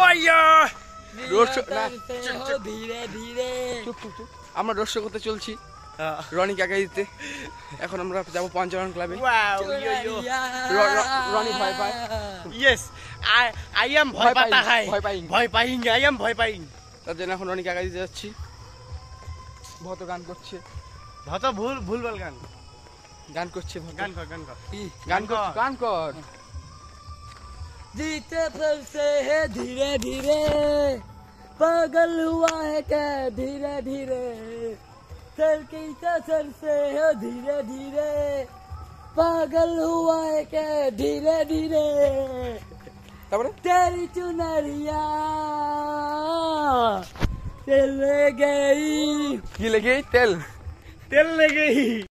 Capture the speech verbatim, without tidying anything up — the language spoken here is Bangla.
ধীরে ধীরে আমরা রোড শো করতে চলছি রনি কাকা দিতে। এখন আমরা যাবো পঞ্চরণ ক্লাবে। রনি ভয় পায়। ইয়েস আই আই এম ভয় পাতা হাই ভয় পাই ভয় পাইং আই এম ভয় পাইং। তার জন্য এখন রনি কাকা দিতে যাচ্ছি। ভত গান করছে। ভত ভুল ভুল বল গান গান করছে। গান কর গান কর গান কর গান কর। जीते फिर से है धीरे धीरे पागल हुआ है क्या धीरे धीरे सर की सर से है धीरे धीरे पागल हुआ है क्या धीरे धीरे तेरी चुनरिया तेल ले गई की ले गई तेल तेल ले गई।